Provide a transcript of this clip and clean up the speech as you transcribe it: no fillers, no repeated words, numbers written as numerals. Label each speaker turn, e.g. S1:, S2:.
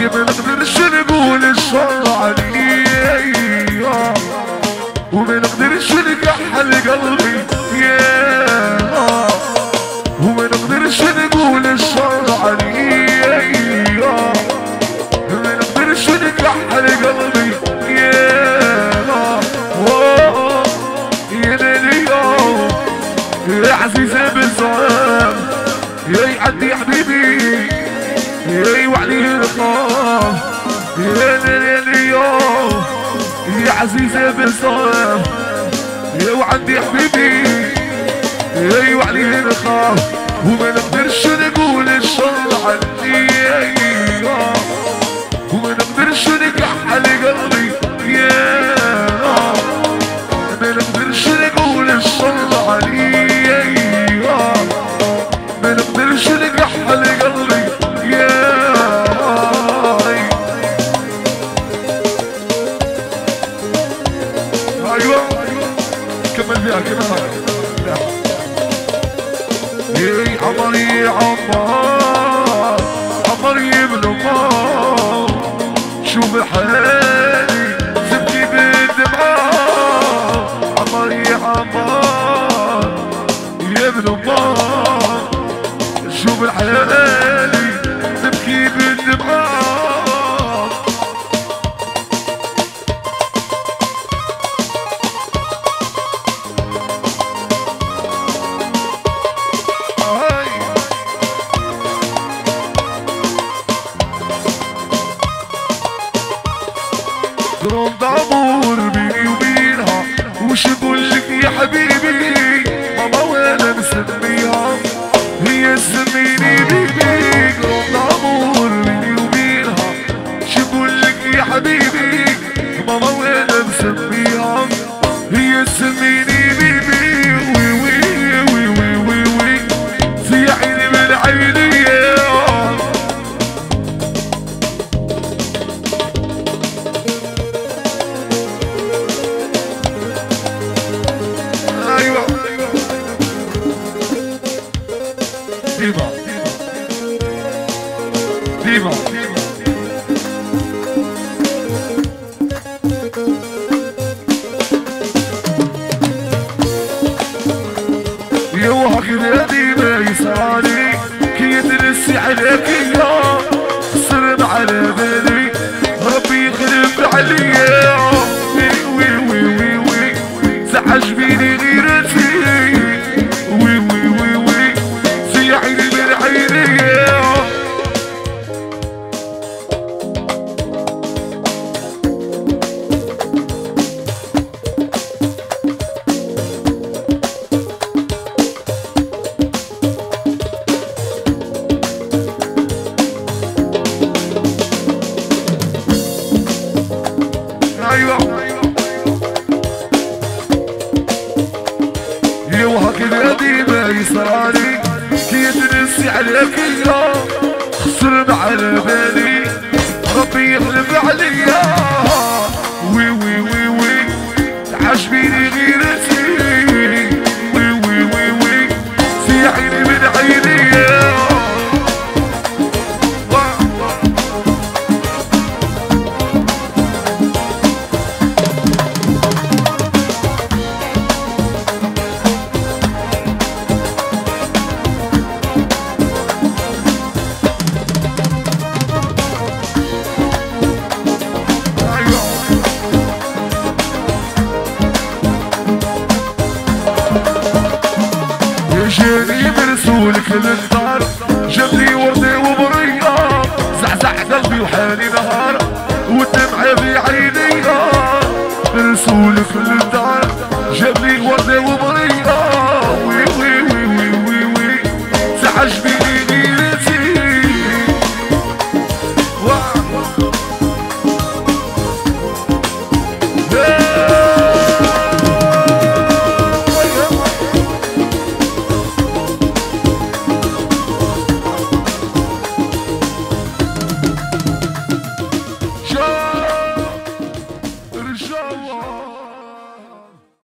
S1: ما نقدرش نقول الشر عليا وما نقدرش نكحل قلبي وما نقدرش نقول الشر عليا ما نقدرش نكحل قلبي يا ليلي يا عزيزة بالزمان يا يعدي حبيبي يا وعليه الخاف يا ليلي يا عزيزة بالزمان يا وعندي حبيبي يا وعليه الخاف وما نقدرش نقول الشر عليا وما نقدرش نكحل قلبي ما نقدرش نقول الشر عليا ما نقدرش نكحل قلبي ايوه كمل فيها كمل يا عمر يا عمر عمر يا ابن عمر شوف حالي تبكي بالدمعة عمر يا عمر يا ابن عمر شوف حالي تبكي بالدمعة ضرب عمور بيني وبينها وش بقولك يا حبيبي ماما وانا مسميها هي تسميني بيبي ضرب عمور بيني وبينها وش بقولك يا حبيبي ماما وانا مسميها هي تسميني بيبي وي وي وي وي وي وي في عيني من عيني ديما ديما يا وهكذا ديما يسالي كي تنسي عليك يا صرم على بالي ربي يخلف عليا وي وي وي وي تعجبيني غيرتي وي وي وي وي في عيني من عيني ايوه يا وهكذا ديما يسرالي كي تنسي عليك يا خسرت على بالي ربي يخلف عليا وي وي وي وي تعجبيني غيرتي وي وي وي وي في عيني من عيني جاني مرسولك للدار جابلي وردي وبرية زعزع قلبي وحالي نهار والدمعة في عيني مرسولك للدار جابلي وردي